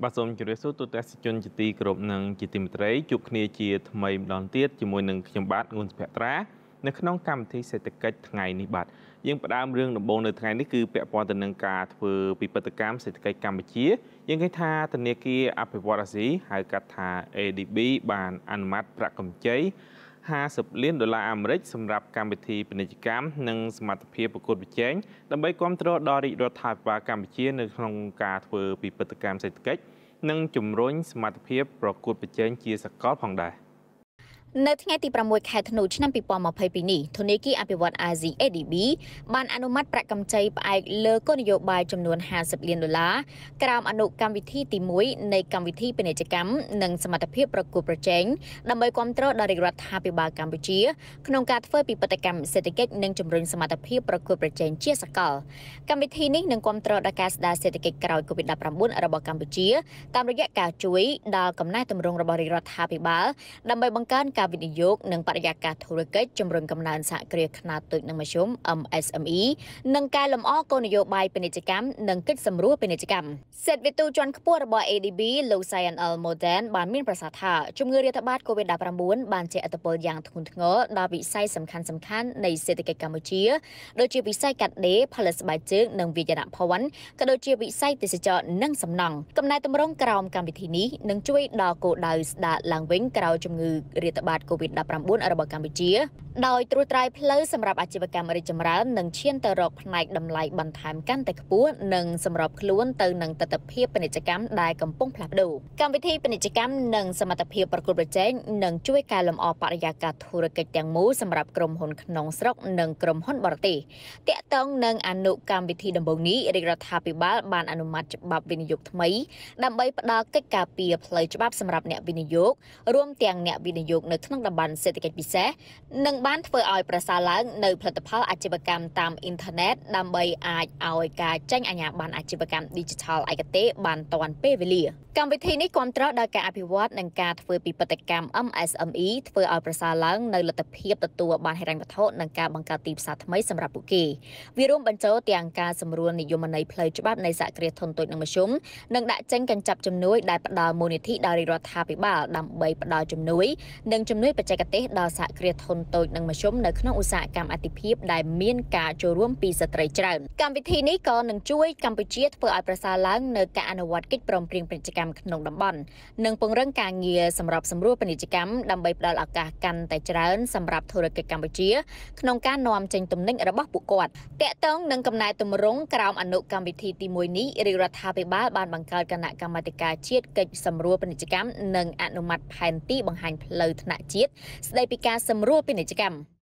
បាទសូមជម្រាបសួរទូទាំងសិស្សជនជាទីគោរពនិងជាទីមេត្រីជួបគ្នាជាថ្មីម្ដងទៀតជាមួយនឹងខ្ញុំបាទងួនសុភត្រានៅក្នុងកម្មវិធីសេដ្ឋកិច្ចថ្ងៃនេះបាទយើងផ្ដើមរឿងដំបូងនៅថ្ងៃនេះគឺពាក់ព័ន្ធទៅនឹងការធ្វើពិពិធកម្មសេដ្ឋកិច្ចកម្ពុជាយើងឃើញថាធនាគារអភិវឌ្ឍន៍អាស៊ីហៅកាត់ថា ADB បានអនុម័តប្រាក់កម្ចី$50 លានអាមេរិកសម្រាប់កម្មវិធីពាណិជ្ជកម្មនិងសមត្ថភាពប្រកួតប្រជែងដើម្បីគាំទ្រដល់រាជរដ្ឋាភិបាលកម្ពុជានៅក្នុងការធ្វើពិពិធកម្មសេដ្ឋកិច្ចនិងជំរុញសមត្ថភាពប្រកួតប្រជែងជាសកលផងដែរនៅថ្ងៃទី6 ខែធ្នូឆ្នាំ2022នេះធនាគារអភិវឌ្ឍន៍អាស៊ី ADB បានអនុម័តប្រាក់កម្ចីផ្អែកលើគោលនយោបាយចំនួន$50 លានក្រោមអនុកម្មវិធីទី1នៃកម្មវិធីពាណិជ្ជកម្មនិងសមត្ថភាពប្រកួតប្រជែងដើម្បីគាំទ្រដល់រាជរដ្ឋាភិបាលកម្ពុជាក្នុងការធ្វើពិពិធកម្មសេដ្ឋកិច្ចនិងជំរុញសមត្ថភាពប្រកួតប្រជែងជាសកលកម្មវិធីនេះនឹងគាំទ្រដល់ការស្ដារសេដ្ឋកិច្ចក្រោយ COVID-19 របស់កម្ពុជាតាមរយៈការជួយដល់កំណែទម្រង់របស់រាជរដ្ឋាភិបាលដើម្បីបង្កើនការវិនិយោគនិងបរិយាកាសធុរកិច្ចជំរុញកំណើនសហគ្រាសខ្នាតតូចនិងមធ្យម MSME និងកែលម្អគោលនយោបាយពាណិជ្ជកម្មនិងកិច្ចសម្រួលពាណិជ្ជកម្មសេដ្ឋវិទូជាន់ខ្ពស់របស់ ADB លោក Sayan L. Moden បានមានប្រសាសន៍ថាជំងឺរាតត្បាត COVID-19 បានជះឥទ្ធិពលយ៉ាងធ្ងន់ធ្ងរដល់វិស័យសំខាន់ៗនៃសេដ្ឋកិច្ចកម្ពុជាដូចជាវិស័យកាត់ដេរផលិតស្បែកជើងនិងវាយនភ័ណ្ឌក៏ដូចជាវិស័យទេសចរណ៍និងសំណង់កំណែទម្រង់ក្រោមកម្មវិធីនេះនឹងជួយដល់គោលដៅស្ដារឡើងវិញក្រោយជំងឺរាតត្បាត COVID-19 របស់កម្ពុជាដោយត្រួសត្រាយផ្លូវសម្រាប់អាជីវកម្មរីកចម្រើននិងឈានទៅរកផ្នែកតម្លៃបន្ថែមកាន់តែខ្ពស់និងសម្របខ្លួនទៅនឹងទិដ្ឋភាពពាណិជ្ជកម្មដែលកំពុងផ្លាស់ប្ដូរកម្មវិធីពាណិជ្ជកម្មនិងសមត្ថភាពប្រកួតប្រជែងនឹងជួយកែលម្អបរិយាកាសធុរកិច្ចទាំងមូលសម្រាប់ក្រុមហ៊ុនក្នុងស្រុកនិងក្រុមហ៊ុនបរទេសទាក់ទងនឹងអនុកម្មវិធីដំបូងនេះរាជរដ្ឋាភិបាលបានអនុម័តច្បាប់វិនិយោគថ្មីដើម្បីផ្ដល់កិច្ចការពារផ្លូវច្បាប់សម្រាប់អ្នកវិនិយោគរួមទាំងអ្នកវិនិយោគនៅក្នុងតំបន់សេដ្ឋកិច្ចពិសេសនិងបានធ្វើឲ្យប្រសើរឡើងនៅផលិតផលអាជីវកម្មតាមអ៊ីនធឺណិតដើម្បីអាចឲ្យការចេញអាជ្ញាប័ណ្ណអាជីវកម្ម Digital ឯកទេសបានទាន់ពេលវេលាកម្មវិធីនេះគាំទ្រដល់ការអភិវឌ្ឍនិងការធ្វើពិពិធកម្ម MSME ធ្វើឲ្យប្រសើរឡើងនៅលទ្ធភាពទទួលបានហិរញ្ញវត្ថុនិងការបង្កើតទីផ្សារថ្មីសម្រាប់ពួកគេវារួមបញ្ចូលទាំងការសម្រួលនិយមន័យផ្លូវច្បាប់នៃសហគ្រាសធុនតូចនិងមធ្យមនិងដាក់ចេញកញ្ចប់ជំនួយដែលផ្ដល់មូលនិធិដល់រាជរដ្ឋាភិបាលដើម្បីផ្ដល់ជំនួយនិងជំនួយបច្ចេកទេសដល់សហគ្រាសធុនតូចនិងមធ្យមនៅក្នុងឧស្សាហកម្មអាទិភាពដែលមានការចូលរួមពីស្ត្រីច្រើនកម្មវិធីនេះក៏នឹងជួយកម្ពុជាធ្វើឲ្យប្រសើរឡើងនៅការអនុវត្តកិច្ចព្រមព្រៀងពាណិជ្ជកម្មក្នុងតំបន់និងពង្រឹងការងារសម្រាប់សម្រួលពាណិជ្ជកម្មដើម្បីផ្ដល់ឱកាសកាន់តែច្រើនសម្រាប់ធុរកិច្ចកម្ពុជាក្នុងការនាំចេញទំនិញរបស់ពួកគាត់តាក់ទងនឹងកំណែទម្រង់ក្រោមអនុកម្មវិធីទី1នេះរាជរដ្ឋាភិបាលបានបង្កើតគណៈកម្មាធិការជាតិកិច្ចសម្រួលពាណិជ្ជកម្មនិងអនុម័តផែនទីបង្ហាញផ្លូវថ្នាក់ជាតិស្ដីពីការសម្រួលពាណិជ្ជកម្ម